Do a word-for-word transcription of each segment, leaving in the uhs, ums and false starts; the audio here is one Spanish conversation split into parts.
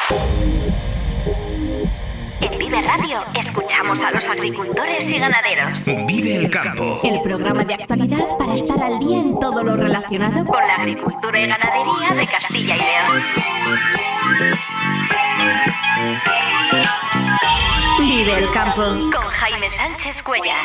En Vive Radio escuchamos a los agricultores y ganaderos. Vive el campo. El programa de actualidad para estar al día en todo lo relacionado con la agricultura y ganadería de Castilla y León. Vive el campo con Jaime Sánchez Cuellar.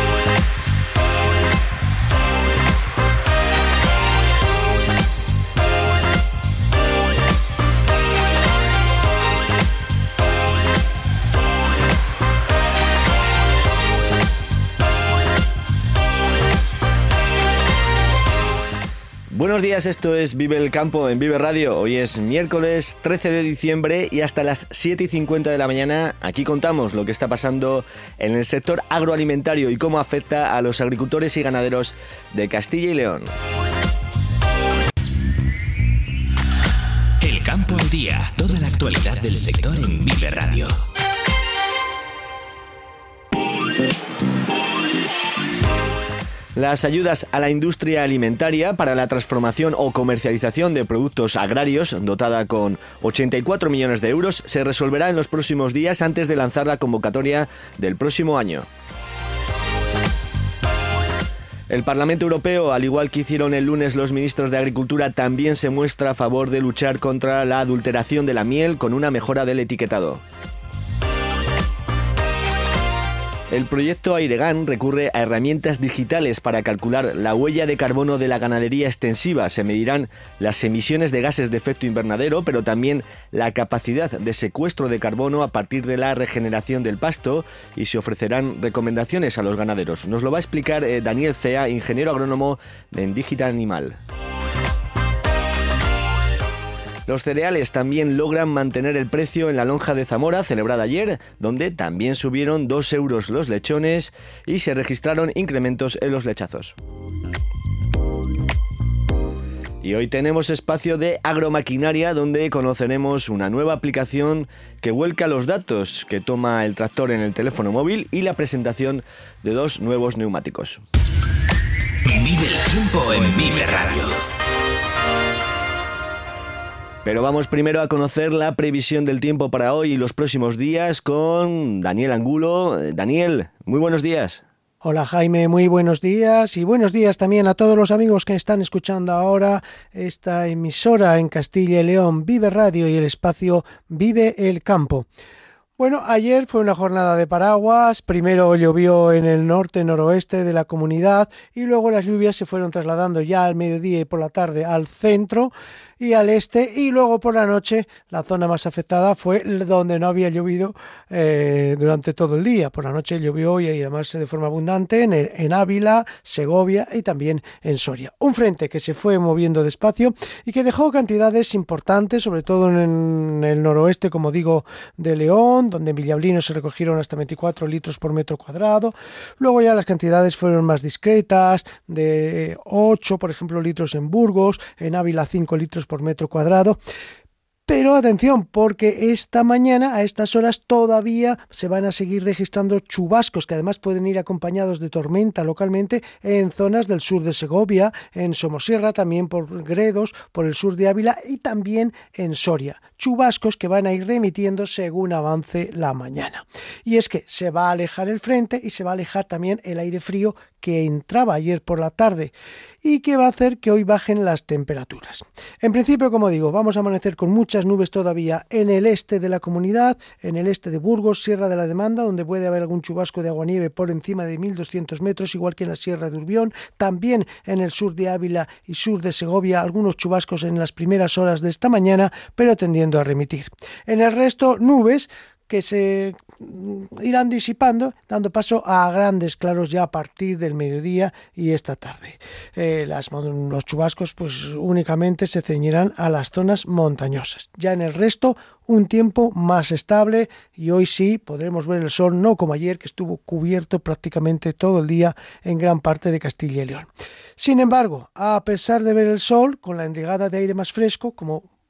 Buenos días, esto es Vive el Campo en Vive Radio. Hoy es miércoles trece de diciembre y hasta las siete y cincuenta de la mañana aquí contamos lo que está pasando en el sector agroalimentario y cómo afecta a los agricultores y ganaderos de Castilla y León. El campo al día, toda la actualidad del sector en Vive Radio. Las ayudas a la industria alimentaria para la transformación o comercialización de productos agrarios, dotada con ochenta y cuatro millones de euros, se resolverá en los próximos días antes de lanzar la convocatoria del próximo año. El Parlamento Europeo, al igual que hicieron el lunes los ministros de Agricultura, también se muestra a favor de luchar contra la adulteración de la miel con una mejora del etiquetado. El proyecto Airegan recurre a herramientas digitales para calcular la huella de carbono de la ganadería extensiva. Se medirán las emisiones de gases de efecto invernadero, pero también la capacidad de secuestro de carbono a partir de la regeneración del pasto y se ofrecerán recomendaciones a los ganaderos. Nos lo va a explicar eh, Daniel Cea, ingeniero agrónomo en Digital Animal. Los cereales también logran mantener el precio en la lonja de Zamora, celebrada ayer, donde también subieron dos euros los lechones y se registraron incrementos en los lechazos. Y hoy tenemos espacio de agromaquinaria, donde conoceremos una nueva aplicación que vuelca los datos que toma el tractor en el teléfono móvil y la presentación de dos nuevos neumáticos. Vive el tiempo en Vive Radio. Pero vamos primero a conocer la previsión del tiempo para hoy y los próximos días con Daniel Angulo. Daniel, muy buenos días. Hola Jaime, muy buenos días y buenos días también a todos los amigos que están escuchando ahora esta emisora en Castilla y León, Vive Radio y el espacio Vive el Campo. Bueno, ayer fue una jornada de paraguas, primero llovió en el norte, noroeste de la comunidad y luego las lluvias se fueron trasladando ya al mediodía y por la tarde al centro y al este, y luego por la noche la zona más afectada fue donde no había llovido eh, durante todo el día. Por la noche llovió y además de forma abundante en, el, en Ávila, Segovia y también en Soria. Un frente que se fue moviendo despacio y que dejó cantidades importantes, sobre todo en el noroeste, como digo, de León, donde en Villablino se recogieron hasta veinticuatro litros por metro cuadrado. Luego ya las cantidades fueron más discretas, de ocho, por ejemplo, litros en Burgos, en Ávila cinco litros por metro cuadrado. Pero atención, porque esta mañana a estas horas todavía se van a seguir registrando chubascos que además pueden ir acompañados de tormenta localmente en zonas del sur de Segovia, en Somosierra, también por Gredos, por el sur de Ávila y también en Soria. Chubascos que van a ir remitiendo según avance la mañana. Y es que se va a alejar el frente y se va a alejar también el aire frío que entraba ayer por la tarde y que va a hacer que hoy bajen las temperaturas. En principio, como digo, vamos a amanecer con muchas nubes todavía en el este de la comunidad, en el este de Burgos, Sierra de la Demanda, donde puede haber algún chubasco de aguanieve por encima de mil doscientos metros, igual que en la Sierra de Urbión, también en el sur de Ávila y sur de Segovia, algunos chubascos en las primeras horas de esta mañana, pero tendiendo a remitir. En el resto, nubes que se irán disipando, dando paso a grandes claros ya a partir del mediodía y esta tarde. Eh, las, los chubascos pues únicamente se ceñirán a las zonas montañosas. Ya en el resto, un tiempo más estable y hoy sí podremos ver el sol, no como ayer que estuvo cubierto prácticamente todo el día en gran parte de Castilla y León. Sin embargo, a pesar de ver el sol, con la llegada de aire más fresco, como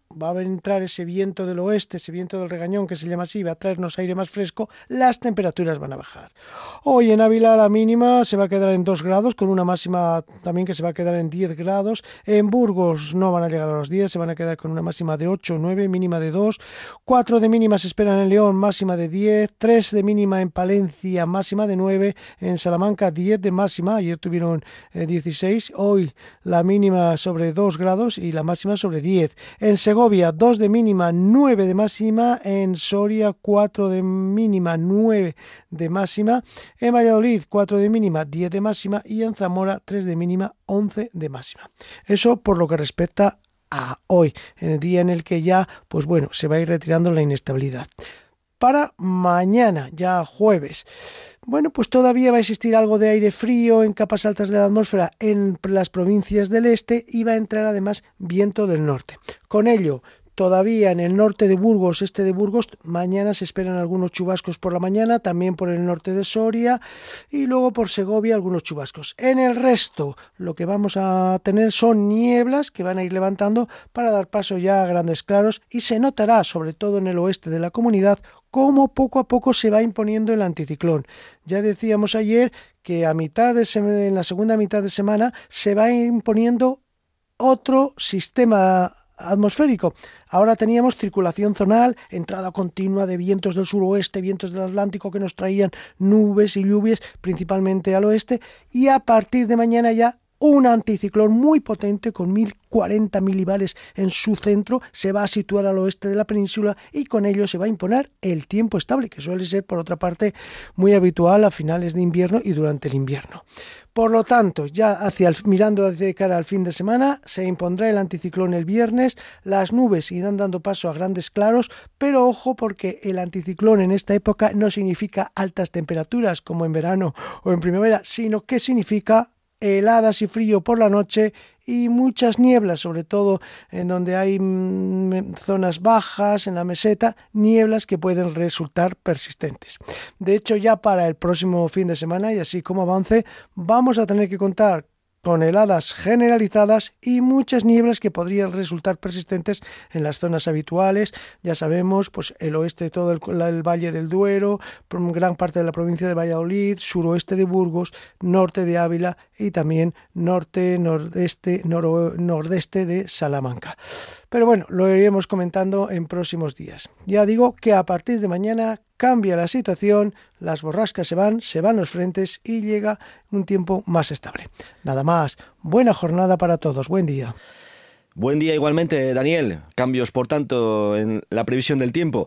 va a entrar ese viento del oeste, ese viento del regañón que se llama así, va a traernos aire más fresco, las temperaturas van a bajar. Hoy en Ávila la mínima se va a quedar en dos grados, con una máxima también que se va a quedar en diez grados. En Burgos no van a llegar a los diez, se van a quedar con una máxima de ocho, nueve, mínima de dos. cuatro de mínima se esperan en León, máxima de diez. tres de mínima en Palencia, máxima de nueve. En Salamanca diez de máxima, ayer tuvieron eh, dieciséis. Hoy la mínima sobre dos grados y la máxima sobre diez. En Segovia dos de mínima, nueve de máxima. En Soria cuatro de mínima, nueve de máxima. En Valladolid cuatro de mínima, diez de máxima. Y en Zamora tres de mínima, once de máxima. Eso por lo que respecta a hoy, en el día en el que ya, pues bueno, se va a ir retirando la inestabilidad. Para mañana, ya jueves, bueno, pues todavía va a existir algo de aire frío en capas altas de la atmósfera en las provincias del este y va a entrar además viento del norte. Con ello, todavía en el norte de Burgos, este de Burgos, mañana se esperan algunos chubascos por la mañana, también por el norte de Soria y luego por Segovia algunos chubascos. En el resto, lo que vamos a tener son nieblas que van a ir levantando para dar paso ya a grandes claros y se notará, sobre todo en el oeste de la comunidad, cómo poco a poco se va imponiendo el anticiclón. Ya decíamos ayer que a mitad de semana, en la segunda mitad de semana se va imponiendo otro sistema atmosférico. Ahora teníamos circulación zonal, entrada continua de vientos del suroeste, vientos del Atlántico que nos traían nubes y lluvias, principalmente al oeste, y a partir de mañana ya un anticiclón muy potente con mil cuarenta milibares en su centro se va a situar al oeste de la península y con ello se va a imponer el tiempo estable, que suele ser por otra parte muy habitual a finales de invierno y durante el invierno. Por lo tanto, ya hacia el, mirando hacia cara al fin de semana, se impondrá el anticiclón el viernes, las nubes irán dando paso a grandes claros, pero ojo porque el anticiclón en esta época no significa altas temperaturas como en verano o en primavera, sino que significa heladas y frío por la noche y muchas nieblas, sobre todo en donde hay mm, zonas bajas, en la meseta, nieblas que pueden resultar persistentes. De hecho, ya para el próximo fin de semana, y así como avance, vamos a tener que contar con heladas generalizadas y muchas nieblas que podrían resultar persistentes en las zonas habituales. Ya sabemos, pues el oeste de todo el, el Valle del Duero, gran parte de la provincia de Valladolid, suroeste de Burgos, norte de Ávila y también norte, nordeste, noro, nordeste de Salamanca. Pero bueno, lo iremos comentando en próximos días. Ya digo que a partir de mañana cambia la situación, las borrascas se van, se van los frentes y llega un tiempo más estable. Nada más, buena jornada para todos, buen día. Buen día igualmente, Daniel. Cambios, por tanto, en la previsión del tiempo.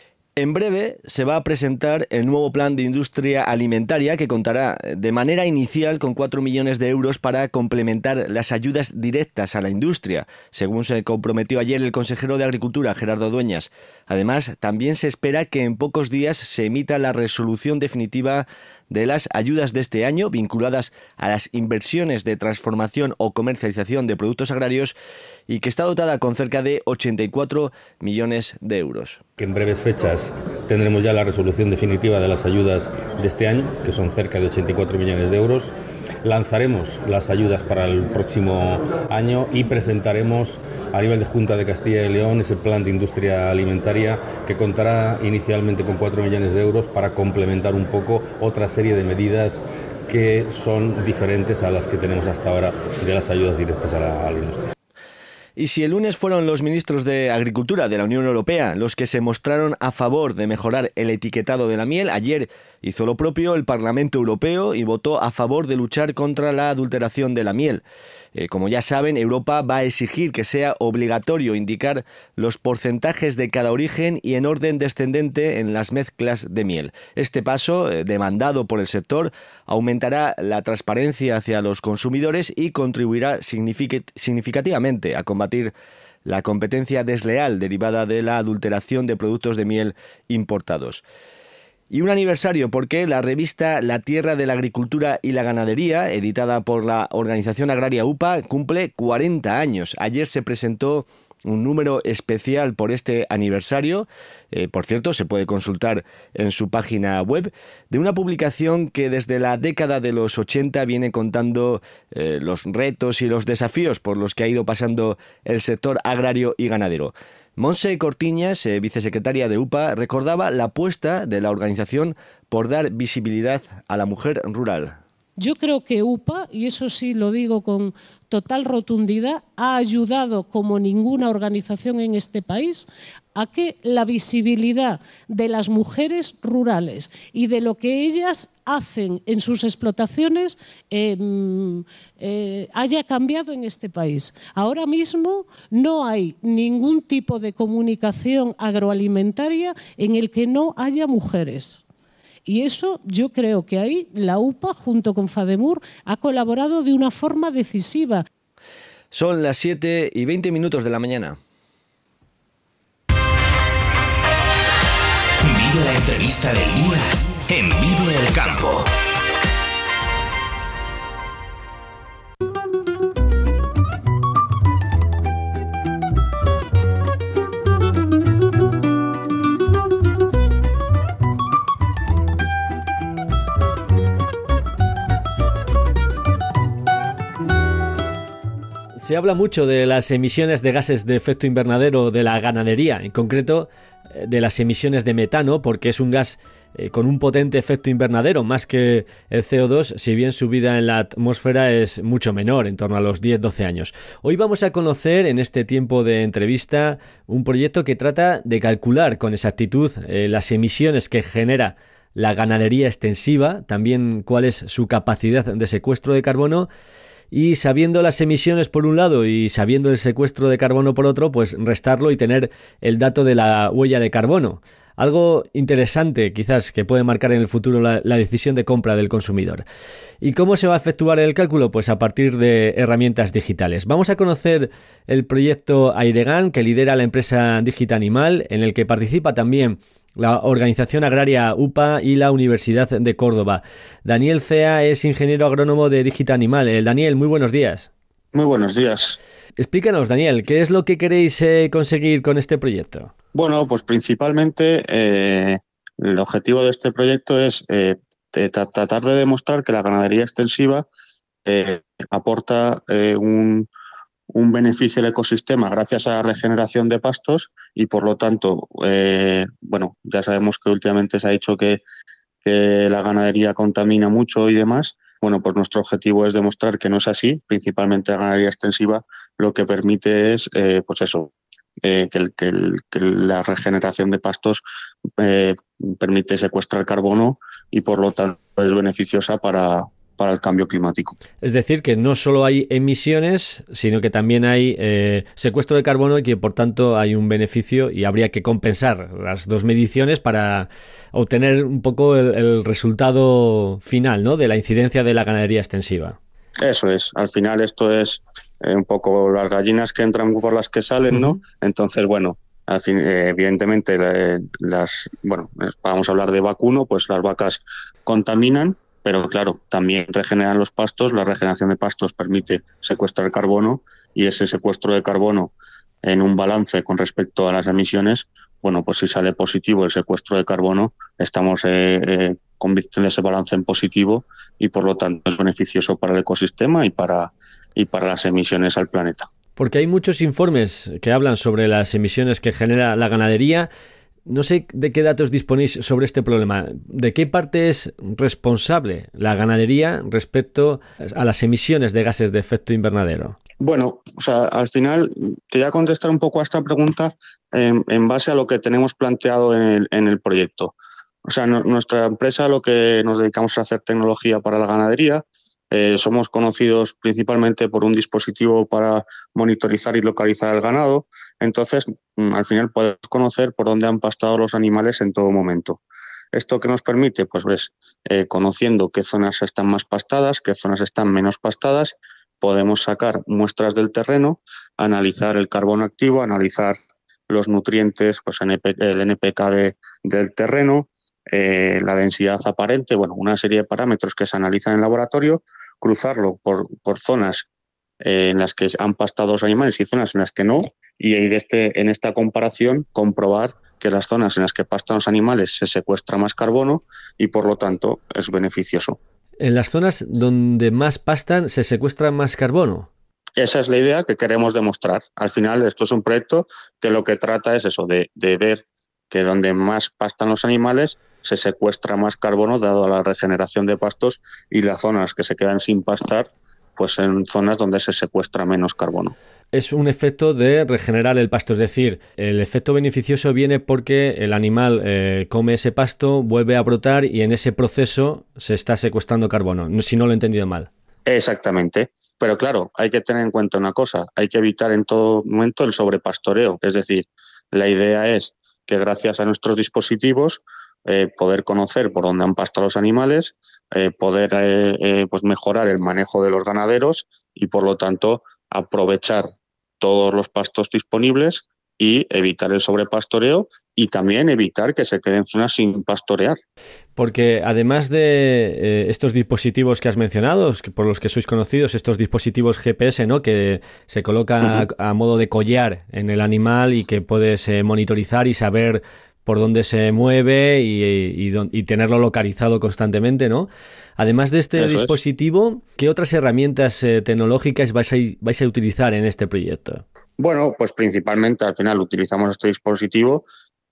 En breve se va a presentar el nuevo plan de industria alimentaria que contará de manera inicial con cuatro millones de euros para complementar las ayudas directas a la industria, según se comprometió ayer el consejero de Agricultura, Gerardo Dueñas. Además, también se espera que en pocos días se emita la resolución definitiva de las ayudas de este año vinculadas a las inversiones de transformación o comercialización de productos agrarios y que está dotada con cerca de ochenta y cuatro millones de euros. Que en breves fechas tendremos ya la resolución definitiva de las ayudas de este año, que son cerca de ochenta y cuatro millones de euros. Lanzaremos las ayudas para el próximo año y presentaremos a nivel de Junta de Castilla y León ese plan de industria alimentaria que contará inicialmente con cuatro millones de euros para complementar un poco otra serie de medidas que son diferentes a las que tenemos hasta ahora de las ayudas directas a la, a la industria. Y si el lunes fueron los ministros de Agricultura de la Unión Europea los que se mostraron a favor de mejorar el etiquetado de la miel, ayer hizo lo propio el Parlamento Europeo y votó a favor de luchar contra la adulteración de la miel. Eh, como ya saben, Europa va a exigir que sea obligatorio indicar los porcentajes de cada origen y en orden descendente en las mezclas de miel. Este paso, eh, demandado por el sector, aumentará la transparencia hacia los consumidores y contribuirá significativamente a combatir la competencia desleal derivada de la adulteración de productos de miel importados. Y un aniversario porque la revista La Tierra de la Agricultura y la Ganadería, editada por la organización agraria U P A, cumple cuarenta años. Ayer se presentó un número especial por este aniversario. Eh, por cierto, se puede consultar en su página web, de una publicación que desde la década de los ochenta viene contando eh, los retos y los desafíos por los que ha ido pasando el sector agrario y ganadero. Montse Cortiñas, eh, vicesecretaria de U P A, recordaba la apuesta de la organización por dar visibilidad a la mujer rural. Yo creo que U P A, y eso sí lo digo con total rotundidad, ha ayudado como ninguna organización en este país a que la visibilidad de las mujeres rurales y de lo que ellas hacen en sus explotaciones eh, eh, haya cambiado en este país. Ahora mismo no hay ningún tipo de comunicación agroalimentaria en el que no haya mujeres. Y eso yo creo que ahí la U P A, junto con FADEMUR, ha colaborado de una forma decisiva. Son las siete y veinte minutos de la mañana. Vive la entrevista del día en Vive el Campo. Se habla mucho de las emisiones de gases de efecto invernadero de la ganadería, en concreto de las emisiones de metano, porque es un gas eh, con un potente efecto invernadero, más que el C O dos, si bien su vida en la atmósfera es mucho menor, en torno a los diez a doce años. Hoy vamos a conocer en este tiempo de entrevista un proyecto que trata de calcular con exactitud eh, las emisiones que genera la ganadería extensiva, también cuál es su capacidad de secuestro de carbono. Y sabiendo las emisiones por un lado y sabiendo el secuestro de carbono por otro, pues restarlo y tener el dato de la huella de carbono. Algo interesante quizás que puede marcar en el futuro la, la decisión de compra del consumidor. ¿Y cómo se va a efectuar el cálculo? Pues a partir de herramientas digitales. Vamos a conocer el proyecto Airegan que lidera la empresa Digita Animal, en el que participa también la Organización Agraria U P A y la Universidad de Córdoba. Daniel Cea es ingeniero agrónomo de Digita Animal. Eh, Daniel, muy buenos días. Muy buenos días. Explícanos, Daniel, ¿qué es lo que queréis eh, conseguir con este proyecto? Bueno, pues principalmente eh, el objetivo de este proyecto es eh, de tratar de demostrar que la ganadería extensiva eh, aporta eh, un, un beneficio al ecosistema gracias a la regeneración de pastos y, por lo tanto, eh, bueno, ya sabemos que últimamente se ha dicho que, que la ganadería contamina mucho y demás. Bueno, pues nuestro objetivo es demostrar que no es así. Principalmente la ganadería extensiva lo que permite es, eh, pues eso, eh, que, el, que, el, que la regeneración de pastos eh, permite secuestrar carbono y, por lo tanto, es beneficiosa para, para el cambio climático. Es decir, que no solo hay emisiones, sino que también hay eh, secuestro de carbono y que, por tanto, hay un beneficio y habría que compensar las dos mediciones para obtener un poco el, el resultado final, ¿no?, de la incidencia de la ganadería extensiva. Eso es. Al final esto es eh, un poco las gallinas que entran por las que salen, ¿no? Uh-huh. Entonces, bueno, al fin, eh, evidentemente eh, las, bueno, vamos a hablar de vacuno, pues las vacas contaminan, pero claro, también regeneran los pastos. La regeneración de pastos permite secuestrar carbono y ese secuestro de carbono en un balance con respecto a las emisiones, bueno, pues si sale positivo el secuestro de carbono, estamos eh, eh, convirtiendo ese balance en positivo y, por lo tanto, es beneficioso para el ecosistema y para, y para las emisiones al planeta. Porque hay muchos informes que hablan sobre las emisiones que genera la ganadería. No sé de qué datos disponéis sobre este problema. ¿De qué parte es responsable la ganadería respecto a las emisiones de gases de efecto invernadero? Bueno, o sea, al final te voy a contestar un poco a esta pregunta en, en base a lo que tenemos planteado en el, en el proyecto. O sea, no, nuestra empresa, lo que nos dedicamos a hacer tecnología para la ganadería, eh, somos conocidos principalmente por un dispositivo para monitorizar y localizar el ganado. Entonces, al final podemos conocer por dónde han pastado los animales en todo momento. ¿Esto qué nos permite? Pues ves, eh, conociendo qué zonas están más pastadas, qué zonas están menos pastadas, podemos sacar muestras del terreno, analizar el carbono activo, analizar los nutrientes, pues el N P K de, del terreno, eh, la densidad aparente, bueno, una serie de parámetros que se analizan en laboratorio, cruzarlo por, por zonas eh, en las que han pastado los animales y zonas en las que no, y de este, en esta comparación comprobar que las zonas en las que pastan los animales se secuestra más carbono y por lo tanto es beneficioso. En las zonas donde más pastan se secuestra más carbono. Esa es la idea que queremos demostrar. Al final esto es un proyecto que lo que trata es eso, de, de ver que donde más pastan los animales se secuestra más carbono dado a la regeneración de pastos y las zonas que se quedan sin pastar, pues en zonas donde se secuestra menos carbono. Es un efecto de regenerar el pasto, es decir, el efecto beneficioso viene porque el animal eh, come ese pasto, vuelve a brotar y en ese proceso se está secuestrando carbono, si no lo he entendido mal. Exactamente, pero claro, hay que tener en cuenta una cosa, hay que evitar en todo momento el sobrepastoreo, es decir, la idea es que gracias a nuestros dispositivos eh, poder conocer por dónde han pastado los animales, eh, poder eh, eh, pues mejorar el manejo de los ganaderos y por lo tanto aprovechar todos los pastos disponibles y evitar el sobrepastoreo y también evitar que se queden zonas sin pastorear. Porque además de eh, estos dispositivos que has mencionado, por los que sois conocidos, estos dispositivos G P S, ¿no?, que se colocan uh-huh. a, a modo de collar en el animal y que puedes eh, monitorizar y saber por dónde se mueve y, y, y, y tenerlo localizado constantemente, ¿no? Además de este Eso dispositivo, es. ¿qué otras herramientas eh, tecnológicas vais a, vais a utilizar en este proyecto? Bueno, pues principalmente al final utilizamos este dispositivo,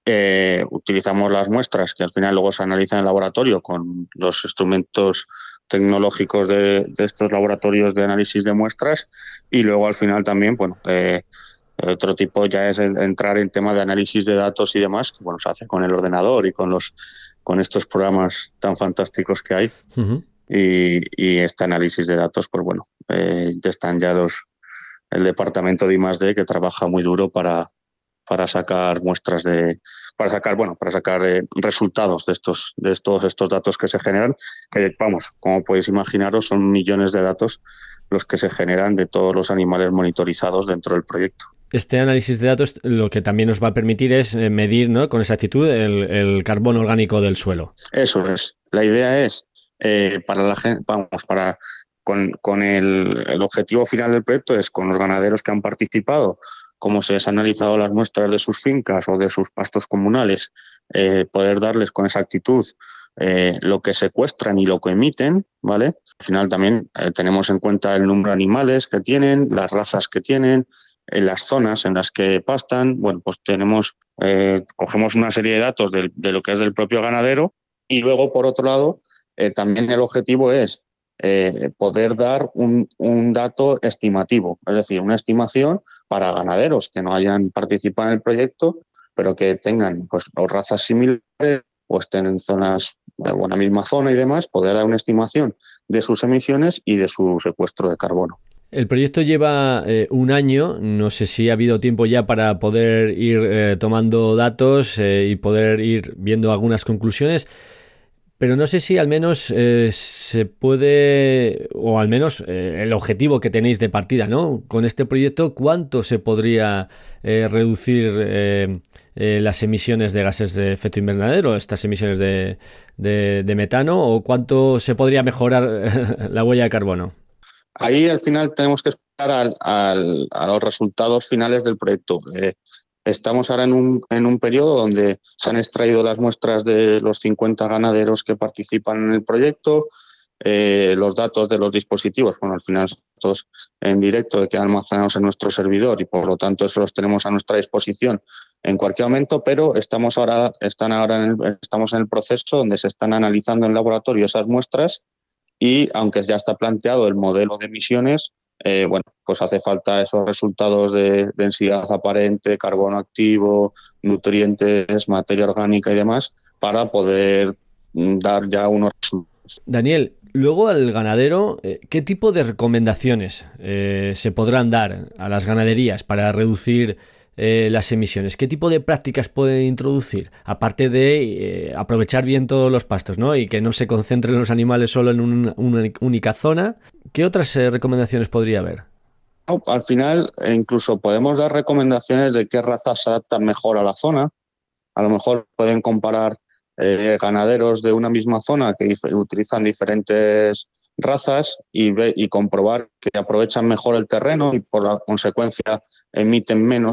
eh, utilizamos las muestras que al final luego se analizan en el laboratorio con los instrumentos tecnológicos de, de estos laboratorios de análisis de muestras y luego al final también, bueno, eh, otro tipo ya es el entrar en tema de análisis de datos y demás, que bueno, se hace con el ordenador y con los con estos programas tan fantásticos que hay. Uh-huh. Y, y este análisis de datos, pues bueno, eh, ya están ya los el departamento de I más D que trabaja muy duro para, para sacar muestras de, para sacar, bueno, para sacar eh, resultados de estos, de todos estos datos que se generan, que vamos, como podéis imaginaros, son millones de datos los que se generan de todos los animales monitorizados dentro del proyecto. Este análisis de datos lo que también nos va a permitir es medir, ¿no?, con exactitud el, el carbono orgánico del suelo. Eso es. La idea es eh, para la gente, vamos, para con, con el, el objetivo final del proyecto es con los ganaderos que han participado, cómo se les han analizado las muestras de sus fincas o de sus pastos comunales, eh, poder darles con exactitud eh, lo que secuestran y lo que emiten, ¿vale? Al final también eh, tenemos en cuenta el número de animales que tienen, las razas que tienen, en las zonas en las que pastan. Bueno, pues tenemos, eh, cogemos una serie de datos de, de lo que es del propio ganadero y luego, por otro lado, eh, también el objetivo es eh, poder dar un, un dato estimativo, es decir, una estimación para ganaderos que no hayan participado en el proyecto, pero que tengan pues o razas similares o estén en zonas, en la misma zona y demás, poder dar una estimación de sus emisiones y de su secuestro de carbono. El proyecto lleva eh, un año, no sé si ha habido tiempo ya para poder ir eh, tomando datos eh, y poder ir viendo algunas conclusiones, pero no sé si al menos eh, se puede, o al menos eh, el objetivo que tenéis de partida, ¿no?, con este proyecto, ¿cuánto se podría eh, reducir eh, eh, las emisiones de gases de efecto invernadero, estas emisiones de, de, de metano, o cuánto se podría mejorar la huella de carbono? Ahí al final tenemos que esperar al, al, a los resultados finales del proyecto. Eh, estamos ahora en un, en un periodo donde se han extraído las muestras de los cincuenta ganaderos que participan en el proyecto, eh, los datos de los dispositivos, bueno, al final estos en directo quedan almacenados en nuestro servidor y por lo tanto eso los tenemos a nuestra disposición en cualquier momento, pero estamos ahora, están ahora en el, estamos en el proceso donde se están analizando en laboratorio esas muestras. Y aunque ya está planteado el modelo de emisiones, eh, bueno, pues hace falta esos resultados de densidad aparente, carbono activo, nutrientes, materia orgánica y demás para poder dar ya unos resultados. Daniel, luego al ganadero, ¿qué tipo de recomendaciones eh, se podrán dar a las ganaderías para reducir Eh, las emisiones? ¿Qué tipo de prácticas pueden introducir? Aparte de eh, aprovechar bien todos los pastos, ¿no?, y que no se concentren los animales solo en un, una única zona, ¿qué otras eh, recomendaciones podría haber? No, al final incluso podemos dar recomendaciones de qué razas se adaptan mejor a la zona. A lo mejor pueden comparar eh, ganaderos de una misma zona que dif- utilizan diferentes razas y, ve, y comprobar que aprovechan mejor el terreno y por la consecuencia emiten menos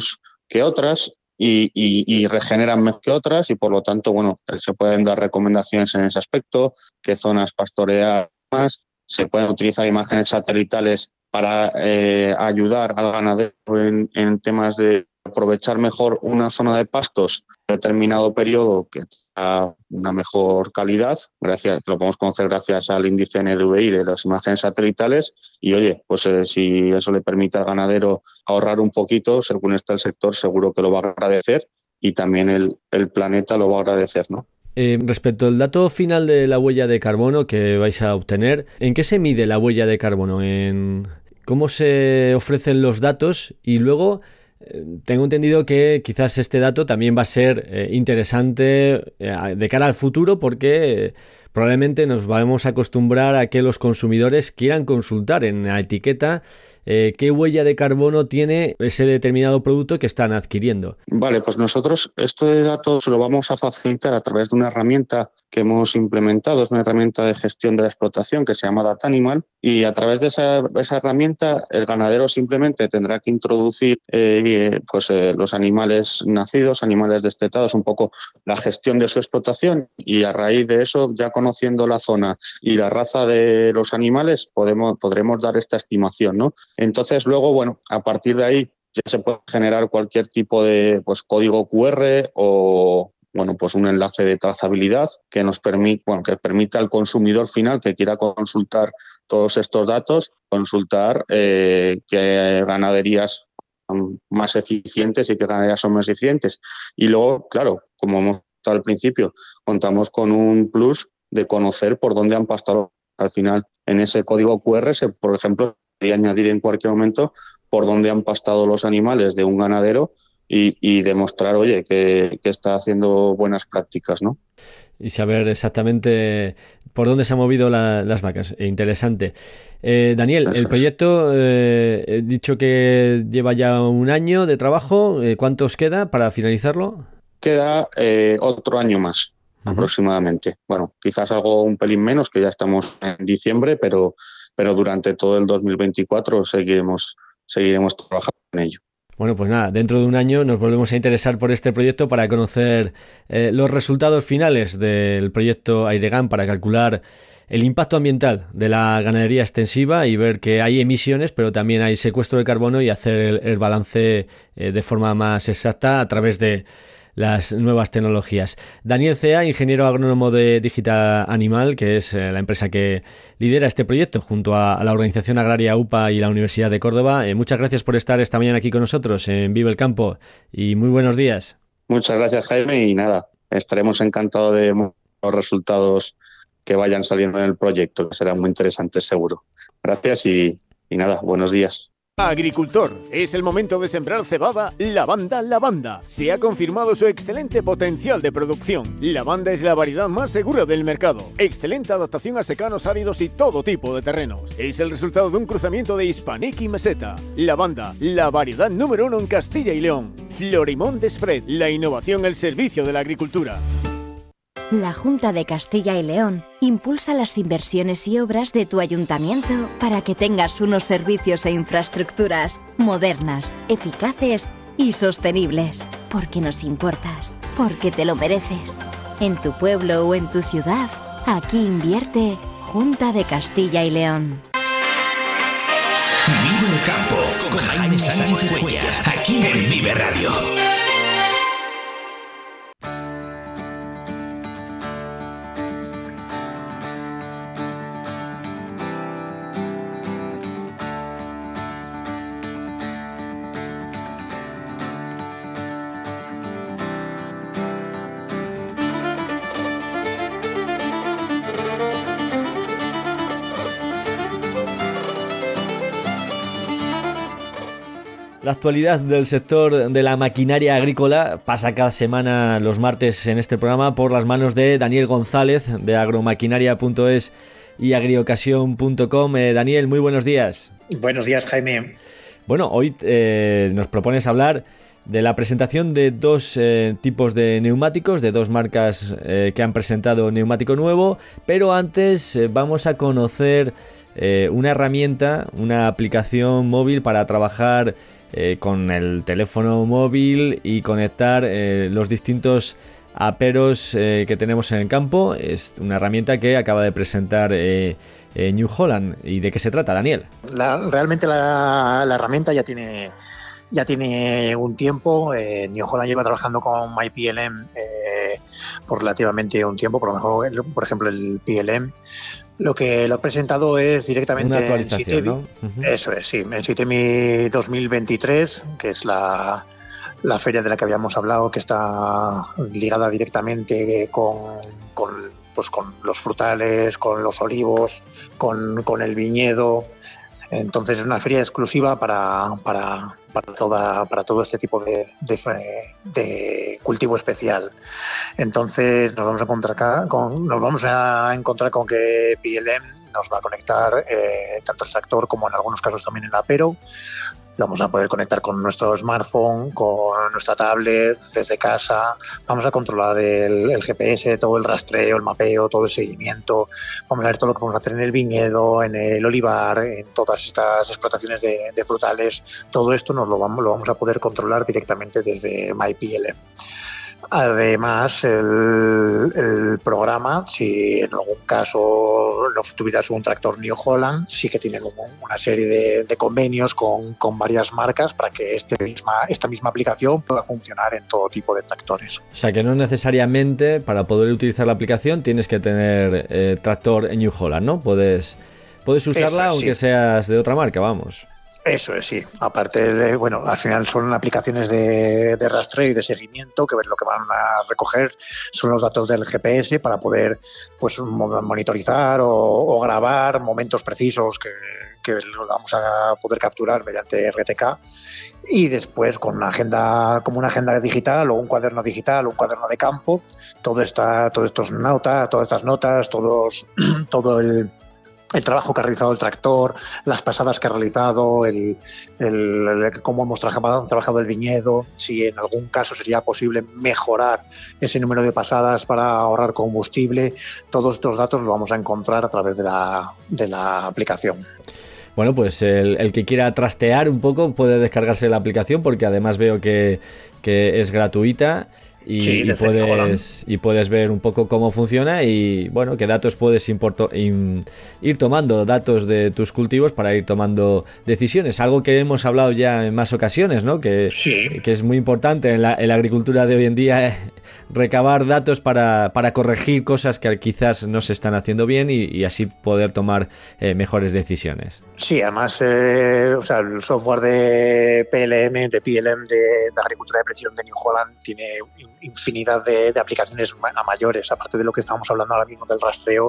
que otras y, y, y regeneran mejor que otras, y por lo tanto, bueno, se pueden dar recomendaciones en ese aspecto, qué zonas pastorear más, se pueden utilizar imágenes satelitales para eh, ayudar al ganadero en, en temas de aprovechar mejor una zona de pastos en determinado periodo que tenga una mejor calidad, gracias, lo podemos conocer gracias al índice N D V I de las imágenes satelitales, y oye, pues eh, si eso le permite al ganadero ahorrar un poquito, según está el sector, seguro que lo va a agradecer, y también el, el planeta lo va a agradecer, ¿no? Eh, respecto al dato final de la huella de carbono que vais a obtener, ¿en qué se mide la huella de carbono? ¿En cómo se ofrecen los datos? Y luego eh, tengo entendido que quizás este dato también va a ser eh, interesante eh, de cara al futuro, porque eh, probablemente nos vamos a acostumbrar a que los consumidores quieran consultar en la etiqueta eh, qué huella de carbono tiene ese determinado producto que están adquiriendo. Vale, pues nosotros este dato se lo vamos a facilitar a través de una herramienta que hemos implementado, es una herramienta de gestión de la explotación que se llama Data Animal, y a través de esa, esa herramienta el ganadero simplemente tendrá que introducir eh, pues, eh, los animales nacidos, animales destetados, un poco la gestión de su explotación, y a raíz de eso, ya conociendo la zona y la raza de los animales, podemos, podremos dar esta estimación, ¿no? Entonces luego, bueno, a partir de ahí ya se puede generar cualquier tipo de pues, código cu erre o bueno, pues un enlace de trazabilidad que nos permite, bueno, que permita al consumidor final que quiera consultar todos estos datos, consultar eh, qué ganaderías son más eficientes y qué ganaderías son más eficientes. Y luego, claro, como hemos estado al principio, contamos con un plus de conocer por dónde han pastado. Al final, en ese código cu erre, se, por ejemplo, podría añadir en cualquier momento por dónde han pastado los animales de un ganadero y, y demostrar, oye, que, que está haciendo buenas prácticas, ¿no? Y saber exactamente por dónde se han movido la, las vacas. Interesante. Eh, Daniel, Eso el proyecto, eh, he dicho que lleva ya un año de trabajo. Eh, ¿Cuánto os queda para finalizarlo? Queda eh, otro año más, uh-huh. aproximadamente. Bueno, quizás algo un pelín menos, que ya estamos en diciembre, pero... pero durante todo el dos mil veinticuatro seguiremos, seguiremos trabajando en ello. Bueno, pues nada, dentro de un año nos volvemos a interesar por este proyecto para conocer eh, los resultados finales del proyecto Airegan, para calcular el impacto ambiental de la ganadería extensiva y ver que hay emisiones, pero también hay secuestro de carbono, y hacer el, el balance eh, de forma más exacta a través de las nuevas tecnologías. Daniel Cea, ingeniero agrónomo de Digital Animal, que es eh, la empresa que lidera este proyecto junto a, a la Organización Agraria U P A y la Universidad de Córdoba. Eh, muchas gracias por estar esta mañana aquí con nosotros en Vive el Campo, y muy buenos días. Muchas gracias, Jaime, y nada, estaremos encantados de los resultados que vayan saliendo en el proyecto, que serán muy interesantes seguro. Gracias y, y nada, buenos días. Agricultor, es el momento de sembrar cebada Lavanda Lavanda. Se ha confirmado su excelente potencial de producción. Lavanda es la variedad más segura del mercado. Excelente adaptación a secanos, áridos y todo tipo de terrenos. Es el resultado de un cruzamiento de Hispanic y Meseta. Lavanda, la variedad número uno en Castilla y León. Florimond Desprez, la innovación al servicio de la agricultura. La Junta de Castilla y León impulsa las inversiones y obras de tu ayuntamiento para que tengas unos servicios e infraestructuras modernas, eficaces y sostenibles. Porque nos importas, porque te lo mereces. En tu pueblo o en tu ciudad, aquí invierte Junta de Castilla y León. Vive el campo con Jaime Sánchez Cuellar, aquí en Vive Radio. La actualidad del sector de la maquinaria agrícola pasa cada semana los martes en este programa por las manos de Daniel González, de agromaquinaria punto es y agriocasión punto com. Eh, Daniel, muy buenos días. Buenos días, Jaime. Bueno, hoy eh, nos propones hablar de la presentación de dos eh, tipos de neumáticos, de dos marcas eh, que han presentado neumático nuevo, pero antes eh, vamos a conocer eh, una herramienta, una aplicación móvil para trabajar eh, con el teléfono móvil y conectar eh, los distintos aperos eh, que tenemos en el campo. Es una herramienta que acaba de presentar eh, eh, New Holland. ¿Y de qué se trata, Daniel? La, realmente la, la herramienta ya tiene... Ya tiene un tiempo. eh, New Holland lleva trabajando con MyPLM eh, por relativamente un tiempo. Por lo mejor, por ejemplo, el P L M lo que lo ha presentado es directamente una actualización, en Sitemi. ¿no? Uh-huh. Eso es, sí, en Sitemi dos mil veintitrés, que es la, la feria de la que habíamos hablado, que está ligada directamente con, con, pues con los frutales, con los olivos, con, con el viñedo. Entonces es una feria exclusiva para, para, para, toda, para todo este tipo de, de, de cultivo especial. Entonces nos vamos a encontrar con, nos vamos a encontrar con que P L M nos va a conectar eh, tanto el tractor como en algunos casos también el apero. Lo vamos a poder conectar con nuestro smartphone, con nuestra tablet, desde casa. Vamos a controlar el, el G P S, todo el rastreo, el mapeo, todo el seguimiento. Vamos a ver todo lo que podemos hacer en el viñedo, en el olivar, en todas estas explotaciones de, de frutales. Todo esto nos lo vamos, lo vamos a poder controlar directamente desde MyPLM. Además, el, el programa, si en algún caso no tuvieras un tractor New Holland, sí que tienen un, una serie de, de convenios con, con varias marcas para que este misma, esta misma aplicación pueda funcionar en todo tipo de tractores. O sea que no necesariamente para poder utilizar la aplicación tienes que tener eh, tractor New Holland, ¿no? Puedes, puedes usarla es, aunque sí. seas de otra marca, vamos. Eso es, sí. Aparte, de, bueno, al final son aplicaciones de, de rastreo y de seguimiento que lo que van a recoger son los datos del G P S para poder pues monitorizar o, o grabar momentos precisos que, que los vamos a poder capturar mediante R T K y después con una agenda, como una agenda digital o un cuaderno digital, un cuaderno de campo, todo esta, todos estos notas, todas estas notas, todos, todo el el trabajo que ha realizado el tractor, las pasadas que ha realizado, el, el, el, cómo hemos trabajado, trabajado el viñedo, si en algún caso sería posible mejorar ese número de pasadas para ahorrar combustible. Todos estos datos los vamos a encontrar a través de la, de la aplicación. Bueno, pues el, el que quiera trastear un poco puede descargarse la aplicación porque además veo que, que es gratuita. Y, sí, y, puedes, y puedes ver un poco cómo funciona y bueno, qué datos puedes importo, in, ir tomando, datos de tus cultivos para ir tomando decisiones, algo que hemos hablado ya en más ocasiones, ¿no? Que, sí. que es muy importante en la, en la agricultura de hoy en día, eh, recabar datos para, para corregir cosas que quizás no se están haciendo bien y, y así poder tomar eh, mejores decisiones. Sí, además eh, o sea, el software de P L M, de P L M, de, de agricultura de precisión de New Holland tiene infinidad de, de aplicaciones a mayores. Aparte de lo que estamos hablando ahora mismo del rastreo,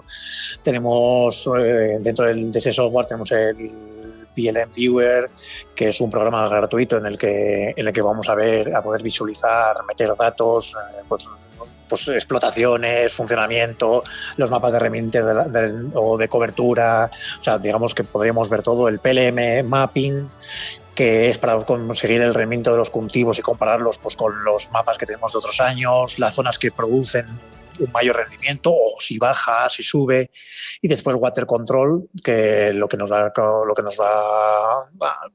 tenemos eh, dentro del, de ese software tenemos el P L M Viewer, que es un programa gratuito en el que en el que vamos a ver, a poder visualizar, meter datos, eh, pues, pues explotaciones, funcionamiento, los mapas de herramientas de, de, o de cobertura. O sea, digamos que podríamos ver todo el P L M Mapping, que es para conseguir el rendimiento de los cultivos y compararlos pues, con los mapas que tenemos de otros años, las zonas que producen un mayor rendimiento o si baja, si sube, y después Water Control, que lo que nos va, lo que nos va,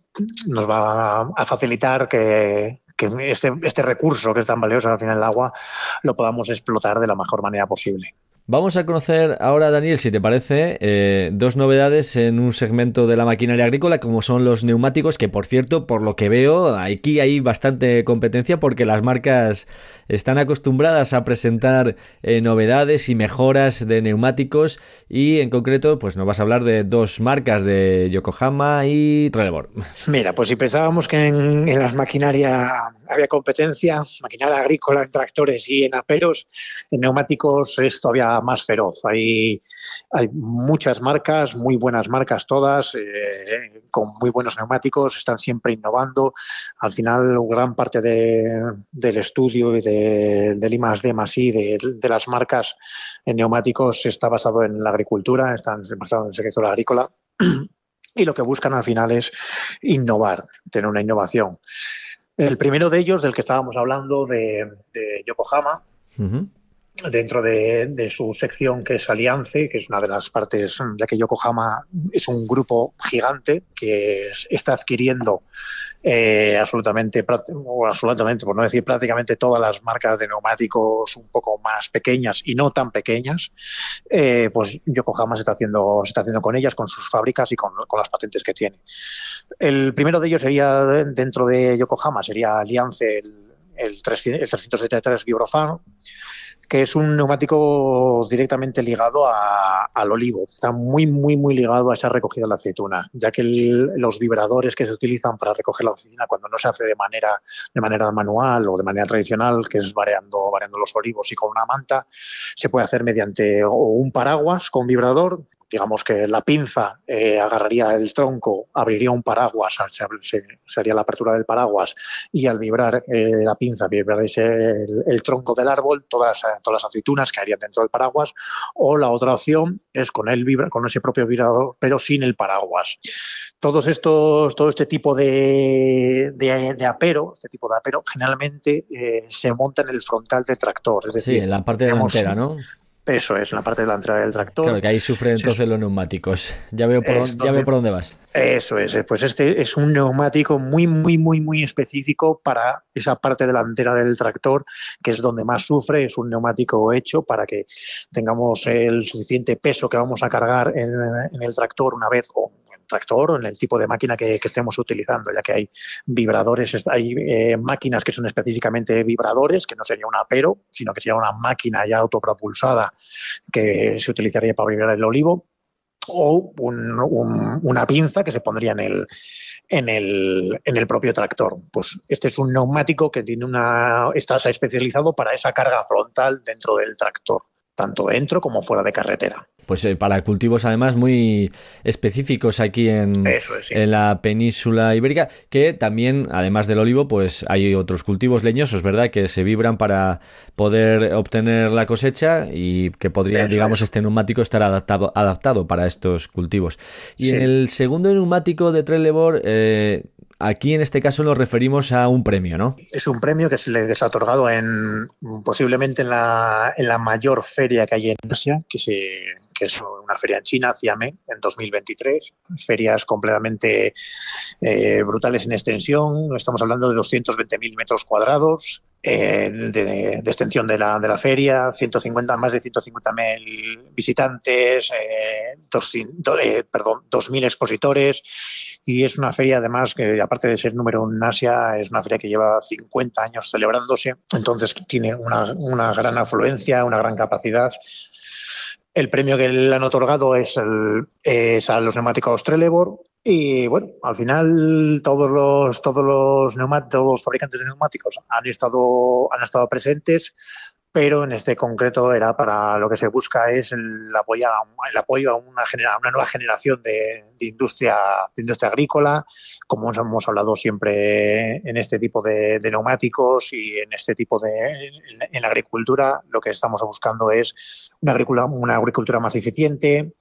nos va a facilitar que, que este, este recurso que es tan valioso al final el agua lo podamos explotar de la mejor manera posible. Vamos a conocer ahora, Daniel, si te parece, eh, dos novedades en un segmento de la maquinaria agrícola, como son los neumáticos, que por cierto, por lo que veo, aquí hay bastante competencia porque las marcas están acostumbradas a presentar eh, novedades y mejoras de neumáticos y en concreto, pues nos vas a hablar de dos marcas, de Yokohama y Trelleborg. Mira, pues si pensábamos que en, en las maquinaria había competencia, maquinaria agrícola en tractores y en aperos, en neumáticos es todavía más feroz. Hay, hay muchas marcas, muy buenas marcas todas, eh, con muy buenos neumáticos, están siempre innovando. Al final, gran parte de, del estudio y de, del I más D más I de, de las marcas en neumáticos está basado en la agricultura, están basados en el sector agrícola y lo que buscan al final es innovar, tener una innovación. El primero de ellos, del que estábamos hablando, de, de Yokohama, uh-huh. dentro de, de su sección que es Aliance, que es una de las partes, ya que Yokohama es un grupo gigante que es, está adquiriendo eh, absolutamente, o absolutamente, por no decir prácticamente todas las marcas de neumáticos un poco más pequeñas y no tan pequeñas, eh, pues Yokohama se está haciendo, se está haciendo con ellas, con sus fábricas y con, con las patentes que tiene. El primero de ellos sería, dentro de Yokohama, sería Aliance, el, el, trescientos setenta y tres Vibrofan, que es un neumático directamente ligado a, al olivo. Está muy, muy, muy ligado a esa recogida de la aceituna, ya que el, los vibradores que se utilizan para recoger la aceituna cuando no se hace de manera, de manera manual o de manera tradicional, que es variando, variando los olivos y con una manta, se puede hacer mediante o un paraguas con vibrador. Digamos que la pinza eh, agarraría el tronco, abriría un paraguas, se, se, se haría la apertura del paraguas y al vibrar eh, la pinza, vibraría el, el tronco del árbol, todas, todas las aceitunas caerían dentro del paraguas. O la otra opción es con, el vibra, con ese propio vibrador, pero sin el paraguas. Todos estos, todo este tipo de, de, de apero, este tipo de apero generalmente eh, se monta en el frontal del tractor. Es decir, sí, en la parte digamos, delantera, ¿no? Eso es, en la parte delantera del tractor. Claro, que ahí sufren entonces sí, los neumáticos. Ya veo, por, donde, ya veo por dónde vas. Eso es, pues este es un neumático muy, muy, muy, muy específico para esa parte delantera del tractor, que es donde más sufre. Es un neumático hecho para que tengamos el suficiente peso que vamos a cargar en, en el tractor una vez o tractor o en el tipo de máquina que, que estemos utilizando, ya que hay vibradores, hay eh, máquinas que son específicamente vibradores, que no sería un apero, sino que sería una máquina ya autopropulsada que se utilizaría para vibrar el olivo, o un, un, una pinza que se pondría en el, en, el, en el propio tractor. Pues este es un neumático que tiene una, está especializado para esa carga frontal dentro del tractor, tanto dentro como fuera de carretera. Pues eh, para cultivos además muy específicos aquí en, Eso es, sí. en la península ibérica, que también, además del olivo, pues hay otros cultivos leñosos, ¿verdad?, que se vibran para poder obtener la cosecha y que podría, Eso digamos, es. este neumático estar adaptado, adaptado para estos cultivos. Y sí. en el segundo neumático de Trelleborg, eh, aquí en este caso nos referimos a un premio, ¿no? Es un premio que se les ha otorgado en posiblemente en la, en la mayor feria que hay en Asia, que, se, que es una feria en China, Xiamen, en dos mil veintitrés. Ferias completamente eh, brutales en extensión. Estamos hablando de doscientos veinte mil metros cuadrados eh, de, de extensión de la, de la feria, ciento cincuenta, más de ciento cincuenta mil visitantes, eh, dos, do, eh, perdón, dos mil expositores. Y es una feria, además, que aparte de ser número uno en Asia, es una feria que lleva cincuenta años celebrándose. Entonces tiene una, una gran afluencia, una gran capacidad. El premio que le han otorgado es, el, es a los neumáticos Trelleborg. Y bueno, al final todos los todos los neumáticos, todos los fabricantes de neumáticos han estado han estado presentes, pero en este concreto era para lo que se busca es el apoyo a, el apoyo a una, genera, una nueva generación de, de industria de industria agrícola. Como hemos hablado siempre en este tipo de, de neumáticos y en este tipo de en, en la agricultura, lo que estamos buscando es una agricultura una agricultura más eficiente,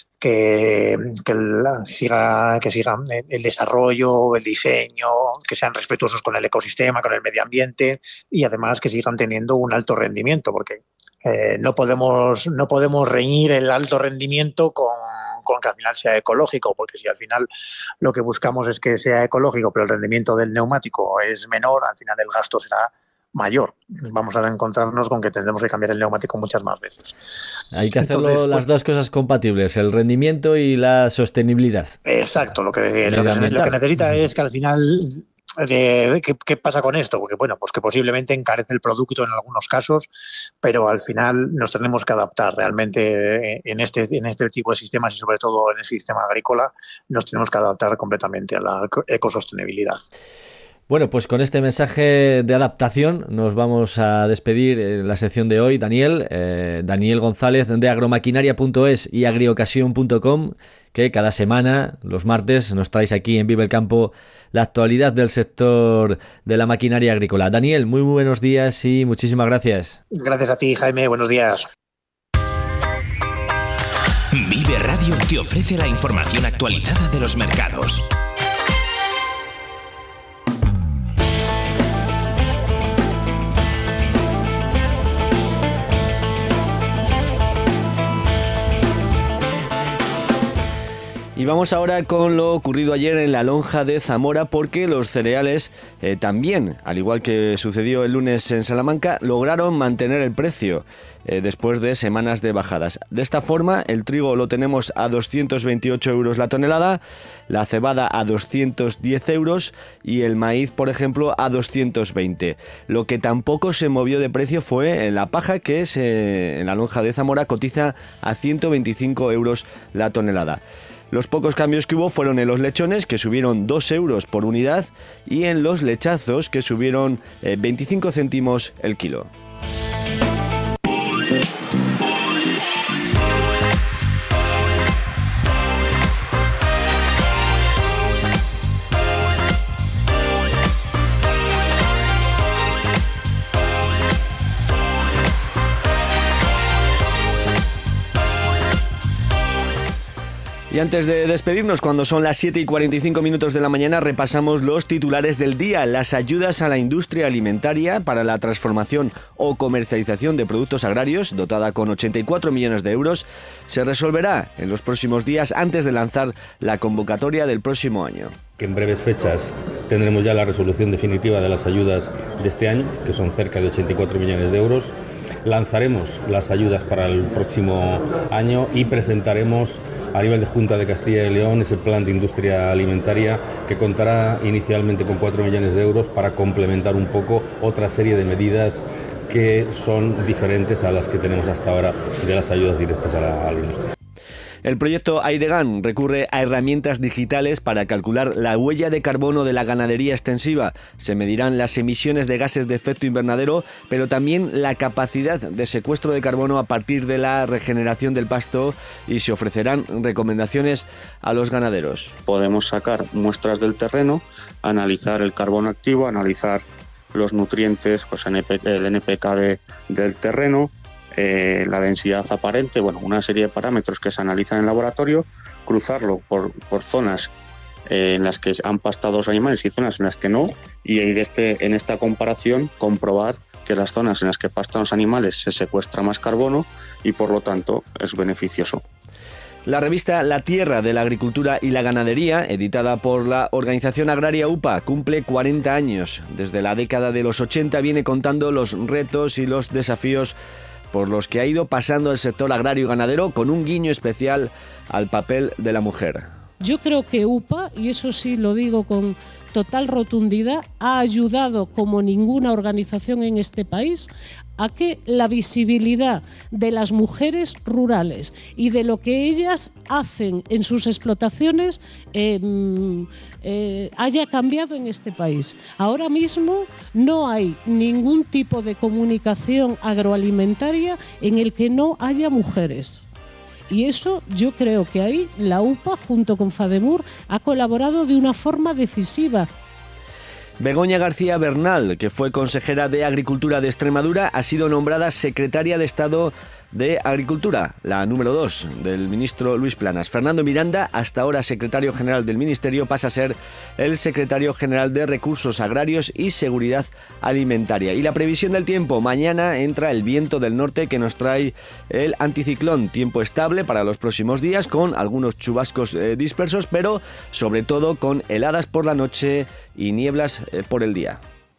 que, que, la, siga, que siga el desarrollo, el diseño, que sean respetuosos con el ecosistema, con el medio ambiente y además que sigan teniendo un alto rendimiento, porque eh, no podemos no podemos reñir el alto rendimiento con, con que al final sea ecológico, porque si al final lo que buscamos es que sea ecológico, pero el rendimiento del neumático es menor, al final el gasto será mayor. Vamos a encontrarnos con que tendremos que cambiar el neumático muchas más veces. Hay que hacerlo Entonces, las pues, dos cosas compatibles, el rendimiento y la sostenibilidad. Exacto, lo que, lo que, lo que necesita es que al final... De, ¿qué, ¿Qué pasa con esto? Porque bueno, pues que posiblemente encarece el producto en algunos casos, pero al final nos tenemos que adaptar realmente en este, en este tipo de sistemas y sobre todo en el sistema agrícola nos tenemos que adaptar completamente a la ecosostenibilidad. Bueno, pues con este mensaje de adaptación nos vamos a despedir en la sección de hoy. Daniel, eh, Daniel González de agromaquinaria punto es y agriocasión punto com, que cada semana, los martes, nos traes aquí en Vive el Campo la actualidad del sector de la maquinaria agrícola. Daniel, muy buenos días y muchísimas gracias. Gracias a ti, Jaime. Buenos días. Vive Radio te ofrece la información actualizada de los mercados. Y vamos ahora con lo ocurrido ayer en la lonja de Zamora, porque los cereales eh, también, al igual que sucedió el lunes en Salamanca, lograron mantener el precio eh, después de semanas de bajadas. De esta forma, el trigo lo tenemos a doscientos veintiocho euros la tonelada, la cebada a doscientos diez euros y el maíz, por ejemplo, a doscientos veinte. Lo que tampoco se movió de precio fue la paja, que es, eh, en la lonja de Zamora cotiza a ciento veinticinco euros la tonelada. Los pocos cambios que hubo fueron en los lechones, que subieron dos euros por unidad, y en los lechazos, que subieron eh, veinticinco céntimos el kilo. Y antes de despedirnos, cuando son las siete y cuarenta y cinco minutos de la mañana, repasamos los titulares del día. Las ayudas a la industria alimentaria para la transformación o comercialización de productos agrarios, dotada con ochenta y cuatro millones de euros, se resolverá en los próximos días antes de lanzar la convocatoria del próximo año. Que en breves fechas tendremos ya la resolución definitiva de las ayudas de este año, que son cerca de ochenta y cuatro millones de euros. Lanzaremos las ayudas para el próximo año y presentaremos a nivel de Junta de Castilla y León ese plan de industria alimentaria, que contará inicialmente con cuatro millones de euros para complementar un poco otra serie de medidas que son diferentes a las que tenemos hasta ahora de las ayudas directas a la, a la industria. El proyecto Airegan recurre a herramientas digitales para calcular la huella de carbono de la ganadería extensiva. Se medirán las emisiones de gases de efecto invernadero, pero también la capacidad de secuestro de carbono a partir de la regeneración del pasto, y se ofrecerán recomendaciones a los ganaderos. Podemos sacar muestras del terreno, analizar el carbono activo, analizar los nutrientes, pues el N P K de, del terreno, Eh, la densidad aparente, bueno, una serie de parámetros que se analizan en laboratorio, cruzarlo por, por zonas eh, en las que han pastado los animales y zonas en las que no, y de este, en esta comparación comprobar que las zonas en las que pastan los animales se secuestra más carbono y por lo tanto es beneficioso. La revista La Tierra de la Agricultura y la Ganadería, editada por la organización agraria U P A, cumple cuarenta años. Desde la década de los ochenta viene contando los retos y los desafíos por los que ha ido pasando el sector agrario y ganadero, con un guiño especial al papel de la mujer. Yo creo que U P A, y eso sí lo digo con total rotundidad, ha ayudado como ninguna organización en este país a que la visibilidad de las mujeres rurales y de lo que ellas hacen en sus explotaciones eh, eh, haya cambiado en este país. Ahora mismo no hay ningún tipo de comunicación agroalimentaria en el que no haya mujeres. Y eso yo creo que ahí la U P A, junto con FADEMUR, ha colaborado de una forma decisiva. Begoña García Bernal, que fue consejera de Agricultura de Extremadura, ha sido nombrada secretaria de Estado de Agricultura, la número dos del ministro Luis Planas. Fernando Miranda, hasta ahora secretario general del Ministerio, pasa a ser el secretario general de Recursos Agrarios y Seguridad Alimentaria. Y la previsión del tiempo: mañana entra el viento del norte que nos trae el anticiclón. Tiempo estable para los próximos días, con algunos chubascos eh, dispersos, pero sobre todo con heladas por la noche y nieblas eh, por el día.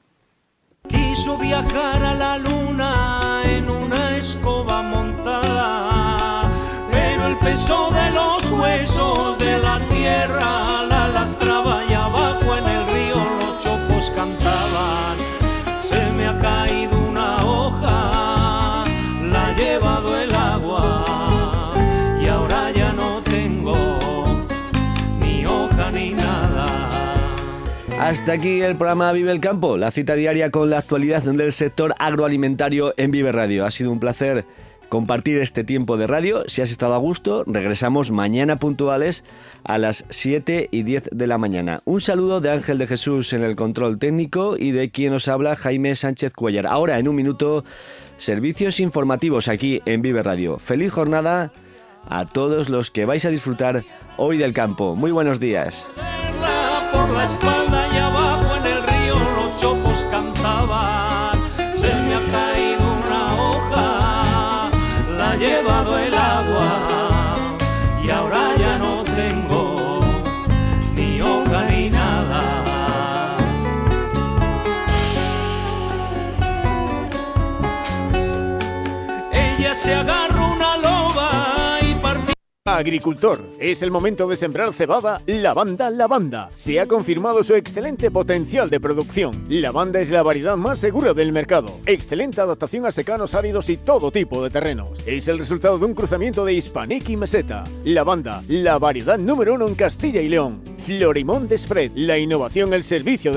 Quiso viajar a la luna en una escoba montada, pero el peso de los huesos de la tierra la lastraba, y abajo en el río los chopos cantaban. Se me ha caído una hoja, la ha llevado el agua, y ahora ya no tengo ni hoja ni nada. Hasta aquí el programa Vive el Campo, la cita diaria con la actualidad del sector agroalimentario en Vive Radio. Ha sido un placer compartir este tiempo de radio. Si has estado a gusto, regresamos mañana puntuales a las siete y diez de la mañana. Un saludo de Ángel de Jesús en el control técnico y de quien os habla, Jaime Sánchez Cuellar. Ahora, en un minuto, servicios informativos aquí en Vive Radio. Feliz jornada a todos los que vais a disfrutar hoy del campo. Muy buenos días. Por la espalda y abajo en el río los chopos cantaban. Se me ha caído una hoja, la ha llevado el agua, y ahora ya no tengo día se agarra una loba y partí. Agricultor, es el momento de sembrar cebada Lavanda Lavanda. Se ha confirmado su excelente potencial de producción. Lavanda es la variedad más segura del mercado. Excelente adaptación a secanos áridos y todo tipo de terrenos. Es el resultado de un cruzamiento de Hispanic y Meseta. Lavanda, la variedad número uno en Castilla y León. Florimond Spread, la innovación, el servicio de